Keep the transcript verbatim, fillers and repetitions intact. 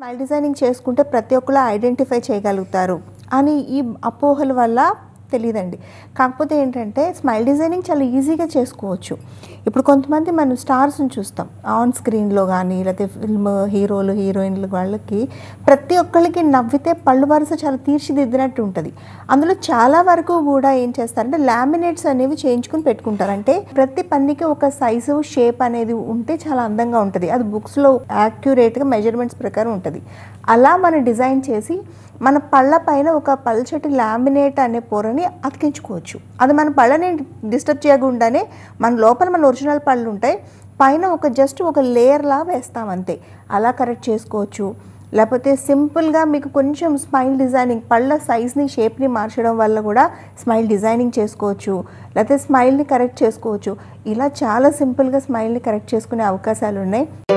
Smile designing చేసుకుంటే ప్రతి ఒక్కళ్ళు ఐడెంటిఫై చేయగలుగుతారు అని ఈ అపోహల వల్ల తెలియదండి. కాకపోతే ఏంటంటే స్మైల్ డిజైనింగ్ చాలా ఈజీగా చేసుకోవచ్చు. ఇప్పుడు కొంతమంది మనం స్టార్స్ని చూస్తాం ఆన్ స్క్రీన్లో కానీ, లేకపోతే ఫిల్మ్ హీరోలు హీరోయిన్లు వాళ్ళకి ప్రతి ఒక్కళ్ళకి నవ్వితే పళ్ళు వరుస చాలా తీర్చిదిద్దినట్టు ఉంటుంది. అందులో చాలా వరకు కూడా ఏం చేస్తారంటే లామినేట్స్ అనేవి చేయించుకుని పెట్టుకుంటారు. అంటే ప్రతి పన్నుకి ఒక సైజు షేప్ అనేది ఉంటే చాలా అందంగా ఉంటుంది. అది బుక్స్లో యాక్యురేట్గా మెజర్మెంట్స్ ప్రకారం ఉంటుంది. అలా మనం డిజైన్ చేసి మన పళ్ళ పైన ఒక పల్చటి లామినేట్ అనే పొరని అతికించుకోవచ్చు. అది మన పళ్ళని డిస్టర్బ్ చేయకుండానే మన లోపల మన ఒరిజినల్ పళ్ళు ఉంటాయి, పైన ఒక జస్ట్ ఒక లేయర్లా వేస్తాం అంతే. అలా కరెక్ట్ చేసుకోవచ్చు. లేకపోతే సింపుల్గా మీకు కొంచెం స్మైల్ డిజైనింగ్ పళ్ళ సైజ్ని షేప్ని మార్చడం వల్ల కూడా స్మైల్ డిజైనింగ్ చేసుకోవచ్చు. లేకపోతే స్మైల్ని కరెక్ట్ చేసుకోవచ్చు. ఇలా చాలా సింపుల్గా స్మైల్ని కరెక్ట్ చేసుకునే అవకాశాలు ఉన్నాయి.